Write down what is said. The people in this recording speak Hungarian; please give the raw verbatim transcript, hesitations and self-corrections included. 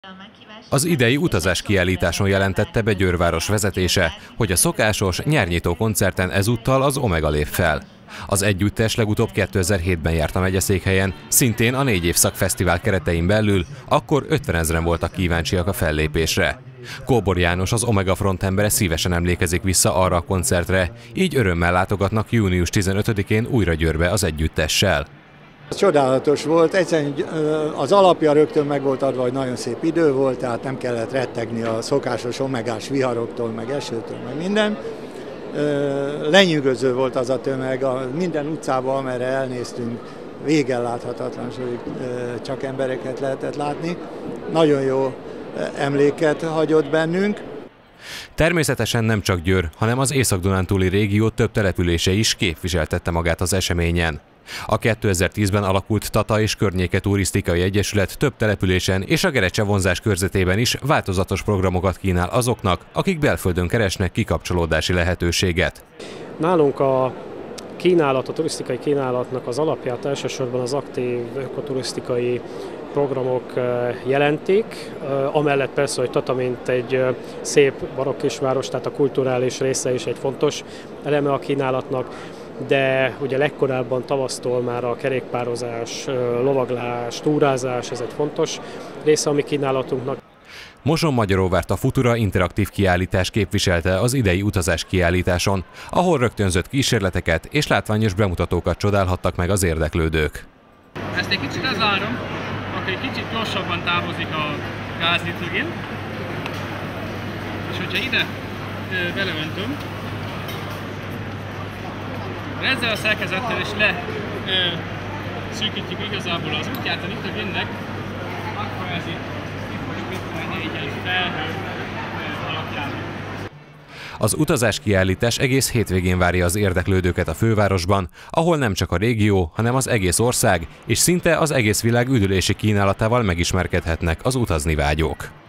Az idei utazáskiállításon jelentette be Győrváros vezetése, hogy a szokásos nyárnyitó koncerten ezúttal az Omega lép fel. Az együttes legutóbb kétezer-hétben járt a megyeszékhelyen, szintén a négy évszak fesztivál keretein belül, akkor ötvenezren voltak kíváncsiak a fellépésre. Kóbor János, az Omega frontembere szívesen emlékezik vissza arra a koncertre, így örömmel látogatnak június tizenötödikén újra Győrbe az együttessel. Csodálatos volt, egyszerűen az alapja rögtön meg volt adva, hogy nagyon szép idő volt, tehát nem kellett rettegni a szokásos omegás viharoktól, meg esőtől, meg minden. Lenyűgöző volt az a tömeg, minden utcában, amerre elnéztünk, végen láthatatlan, hogy csak embereket lehetett látni. Nagyon jó emléket hagyott bennünk. Természetesen nem csak Győr, hanem az észak-dunántúli régió több települése is képviseltette magát az eseményen. A kétezer-tízben alakult Tata és Környéke Turisztikai Egyesület több településen és a Gerecse vonzás körzetében is változatos programokat kínál azoknak, akik belföldön keresnek kikapcsolódási lehetőséget. Nálunk a kínálat, a turisztikai kínálatnak az alapját elsősorban az aktív ökoturisztikai programok jelentik, amellett persze, hogy Tata mint egy szép barokk kisváros, tehát a kulturális része is egy fontos eleme a kínálatnak, de ugye legkorábban tavasztól már a kerékpározás, lovaglás, túrázás, ez egy fontos része a mi kínálatunknak. Mosonmagyaróvárt a Futura interaktív kiállítás képviselte az idei utazás kiállításon, ahol rögtönzött kísérleteket és látványos bemutatókat csodálhattak meg az érdeklődők. Ezt egy kicsit lezárom, akkor egy kicsit gyorsabban távozik a gáznitrogén, és hogyha ide beleöntöm, ezzel a szerkezettel is le ö, szűkítjük igazából az útját a nitrogénnek, akkor ez itt egy felhő alapján. Az utazáskiállítás egész hétvégén várja az érdeklődőket a fővárosban, ahol nem csak a régió, hanem az egész ország és szinte az egész világ üdülési kínálatával megismerkedhetnek az utazni vágyók.